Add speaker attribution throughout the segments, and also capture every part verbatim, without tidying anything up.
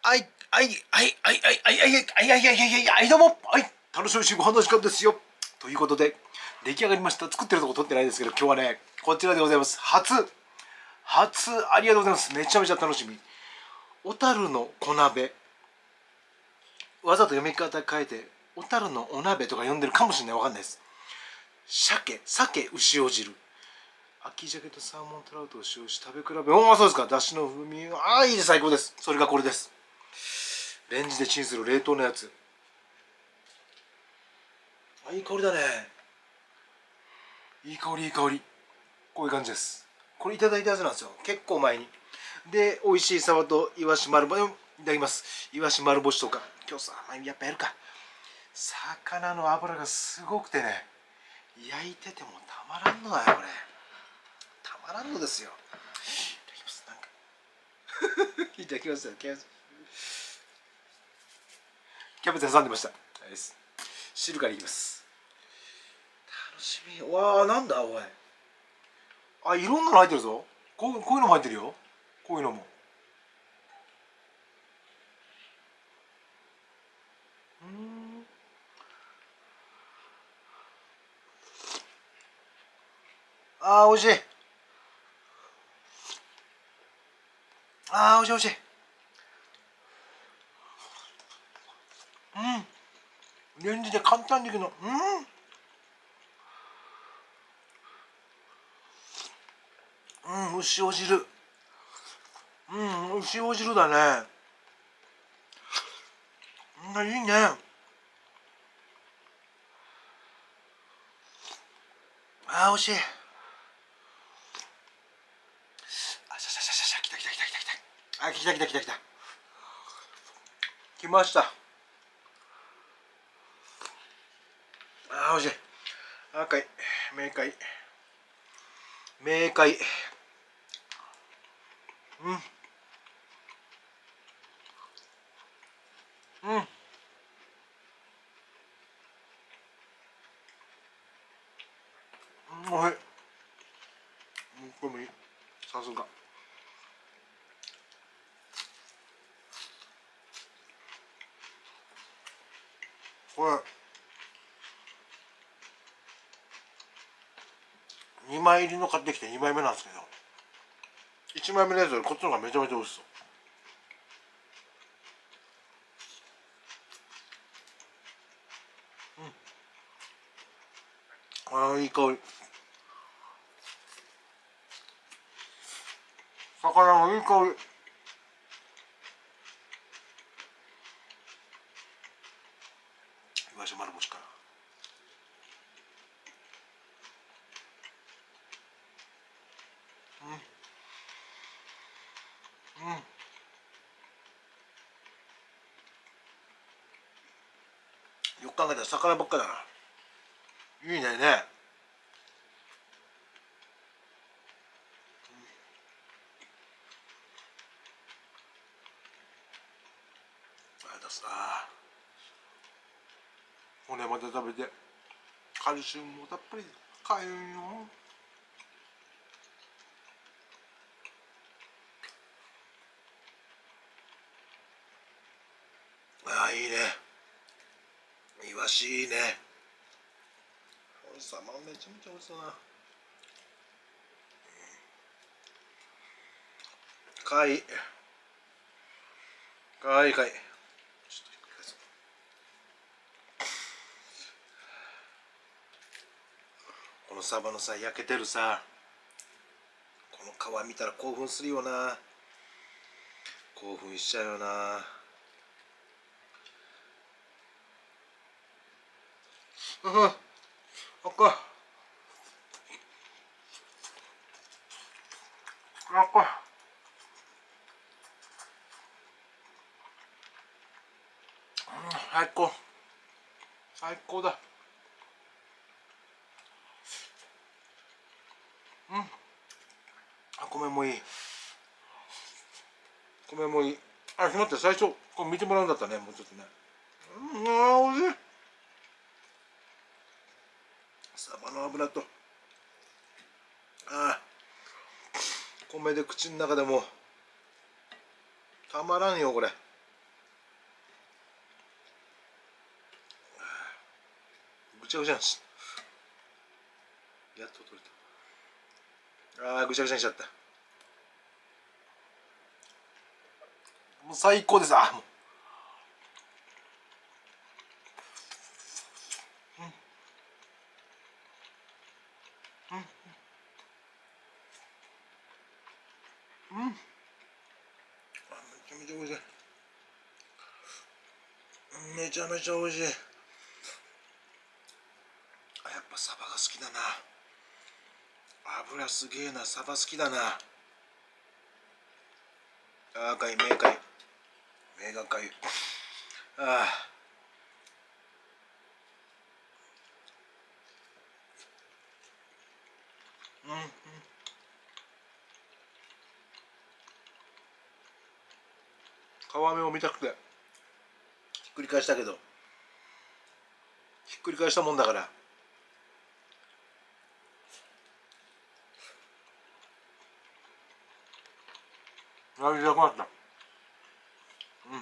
Speaker 1: はいはいはいはいはいはいはいはいはいはいはいはいどうもはい楽しみしご飯の時間ですよ。ということで出来上がりました。作ってるとこ撮ってないですけど、今日はねこちらでございます。初初ありがとうございます。めちゃめちゃ楽しみ。小樽の小鍋、わざと読み方変えて小樽のお鍋とか呼んでるかもしれない。わかんないです。鮭鮭牛尾汁、秋鮭とサーモントラウトを使用し食べ比べ。おおそうですか。だしの風味がああいいです。最高です。それがこれです。レンジでチンする冷凍のやつ。あ、いい香りだね。いい香りいい香り。こういう感じです。これいただいたやつなんですよ。結構前に。で美味しいサバとイワシ丸干し、いただきます。イワシ丸干しとか今日さやっぱやるか。魚の脂がすごくてね、焼いててもたまらんのだよこれ。たまらんのですよ。いただきます。なんかいただきます。キャベツキャベツ挟んでました。汁からいきます。楽しみ。わあなんだおい。あ、いろんなの入ってるぞ。こうこういうのも入ってるよ。こういうのも。うん。あー、おいしい。あー、おいしいおいしい。うん。レンジで簡単にできるの。うん。うん、牛お汁。うん、牛お汁だね。うん、いいね。あー、おいしい。あ、しゃしゃしゃしゃしゃ、来た来た来た来た来た。あ、来た来た来た来た。来ました。あー、おいしい。赤い。明快。明快。うん。うん。おいしい。これもいい。さすが。これにまい入りの買ってきてにまいめなんですけど、いちまいめのやつよりこっちの方がめちゃめちゃ美味しそう。うん、ああいい香り。魚のいい香り。イワシ丸干しかな。うんうん。よく考えたら魚ばっかだな。いいね。ね。あれだすな。骨まで食べてカルシウムもたっぷり買えるよ。ああいいね。イワシいいね。おいしさまめちゃめちゃおいしそうな。かわいいかわいいかい。このサバのさ焼けてるさこの皮見たら興奮するよな。興奮しちゃうよな。うん、あっかあっか。最高最高だ。うん。あ、米もいい。米もいい。あ、待って、最初これ見てもらうんだったね。もうちょっとね。うん、あーおいしい。サバの脂とあー米で口の中でもたまらんよこれ。 ぐちゃぐちゃなんです。やっと取れた。あーぐちゃぐちゃにしちゃった。もう最高です。あもううん、めちゃめちゃ美味しい。めちゃめちゃ美味しい。あ、やっぱサバが好きだな。油すげえな。サバ好きだな。あーかい、目かい。目がかゆい。ああ。うん、うん。皮目を見たくてひっくり返したけど、ひっくり返したもんだからやりたくなった。うん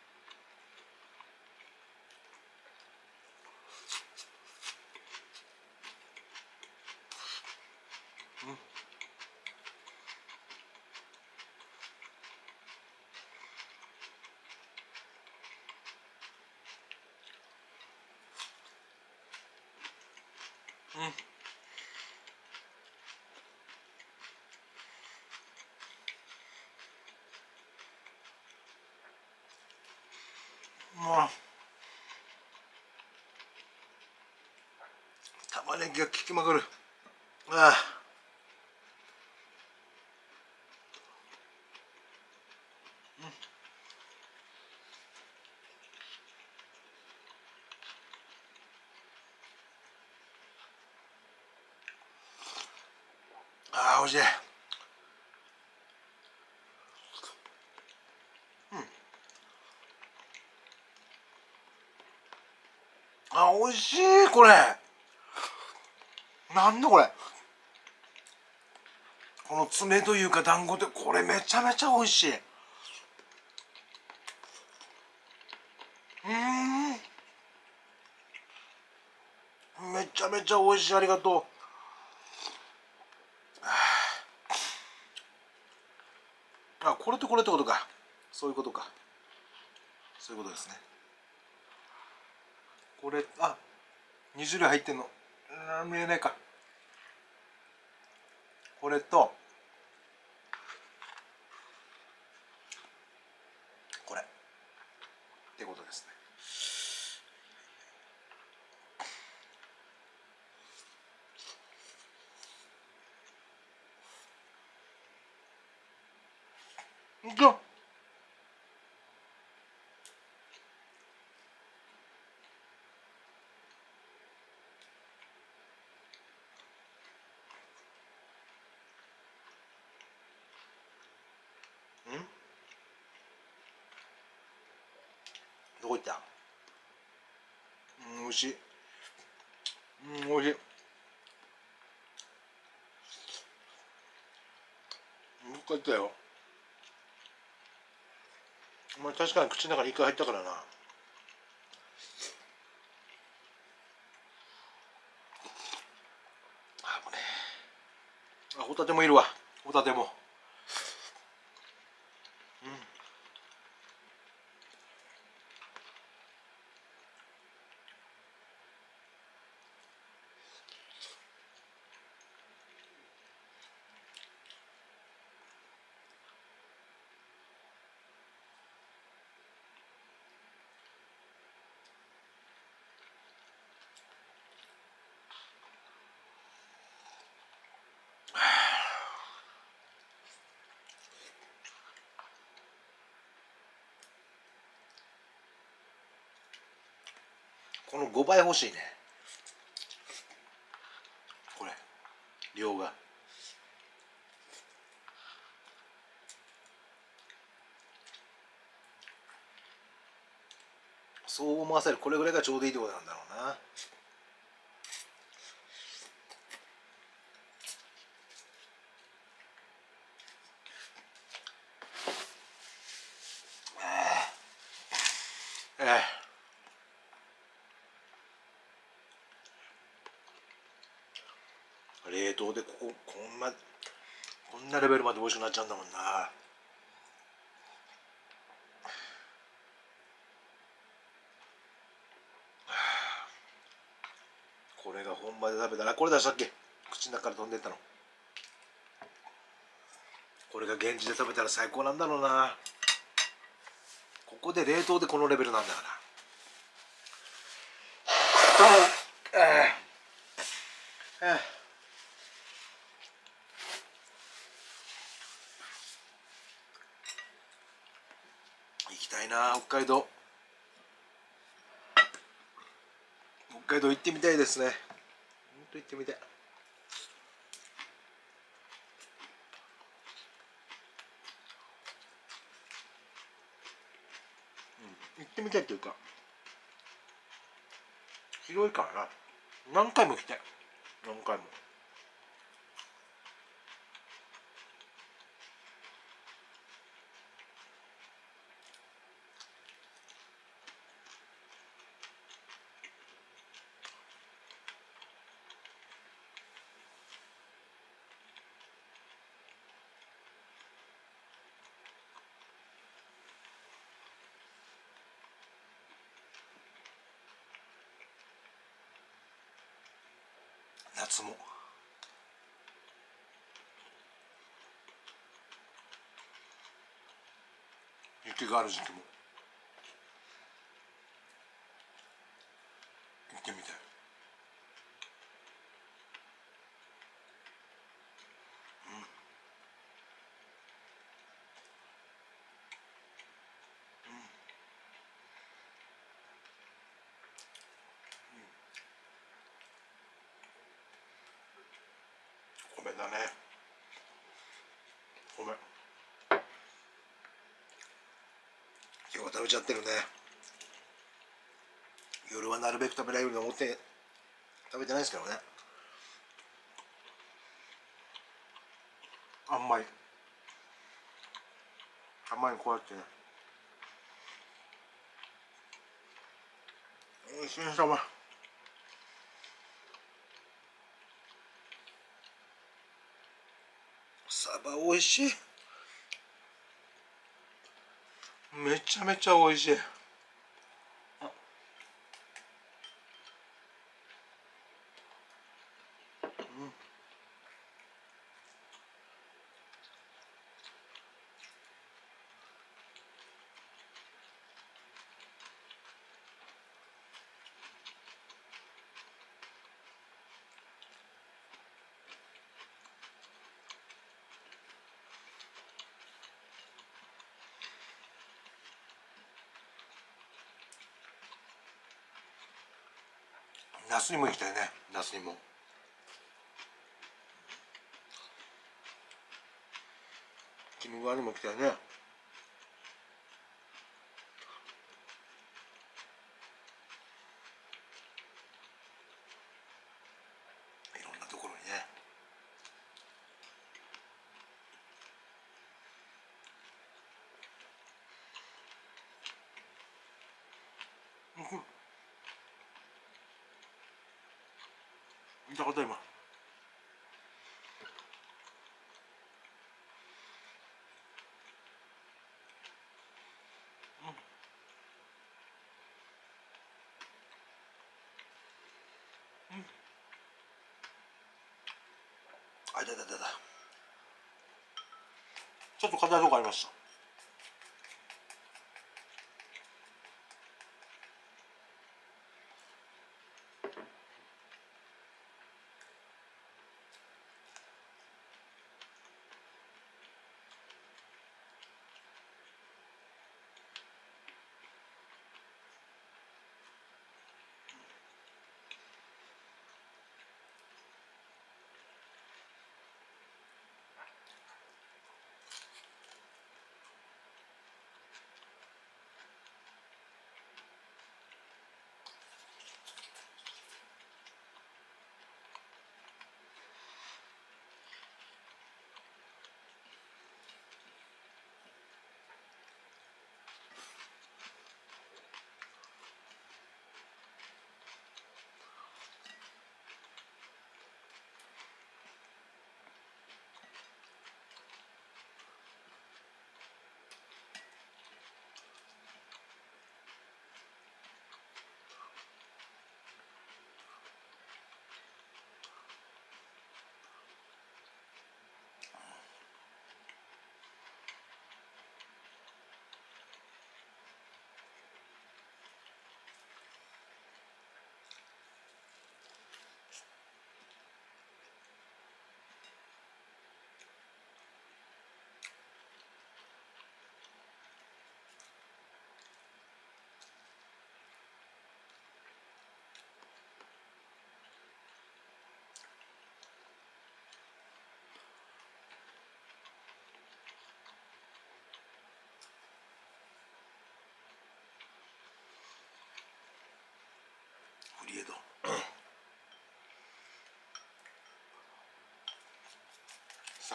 Speaker 1: うん。もう玉ねぎが効きまくる。ああ、あー美味しい。あ、美味しいこれ。なんだこれ。この爪というか団子でこれめちゃめちゃ美味しい。うん、めちゃめちゃ美味しい。ありがとう。あ、これとこれってことか。そういうことか。そういうことですね。これ、あ、に種類入ってんの。あー見えないか。これとこれってことですね。いくよ。んどこ行った。うん、美味しい。うん、美味しい。よかったよ。まあ、確かに口の中に一回入ったからな。あ、もうね。あ、ホタテもいるわ。ホタテも。うん。このごばい欲しいね。これ量が。そう思わせる。これぐらいがちょうどいいってことなんだろうな。ええ。 凍でこここんなこんなレベルまで美味しくなっちゃうんだもんな。これが本場で食べたら、これ出したっけ、口の中から飛んでったの。これが現地で食べたら最高なんだろうな。ここで冷凍でこのレベルなんだから。ああああ、行きたいな北海道。北海道行ってみたいですね。ほんと行ってみたい。うん、行ってみたいっていうか広いからな。何回も来て何回も。夏も雪がある時期も行ってみたい。米だね、米。今日は食べちゃってるね。夜はなるべく食べられるように思って食べてないですけどね。甘い甘いこうやってね、おいしいさま。サバおいしい、めちゃめちゃおいしい。那須にも行きたいね。那須にも鬼怒川にも行きたいね。いろんなところにね。見たこと今。あ、いたいたいたいた。ちょっと硬いとこありました。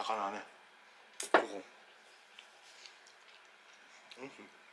Speaker 1: 魚ね、ここ、うん、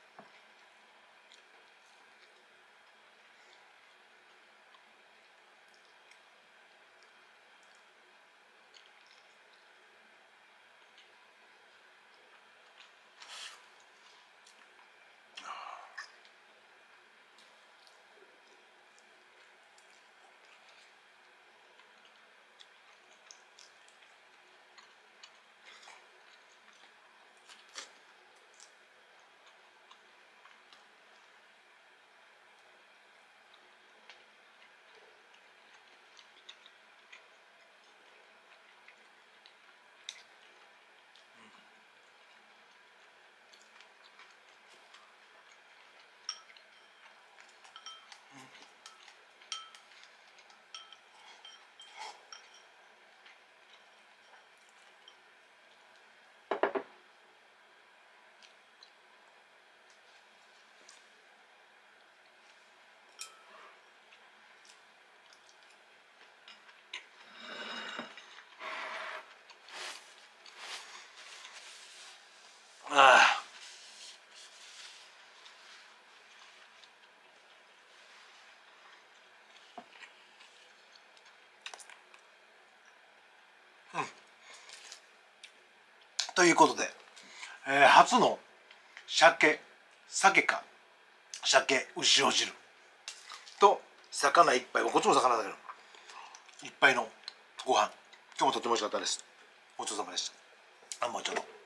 Speaker 1: ああ、うん、ということで、えー、初の鮭鮭か鮭牛尾汁と魚一杯、こっちも魚だけど一杯のご飯、今日もとっても美味しかったです。ごちそうさまでした。あ、もうちょっと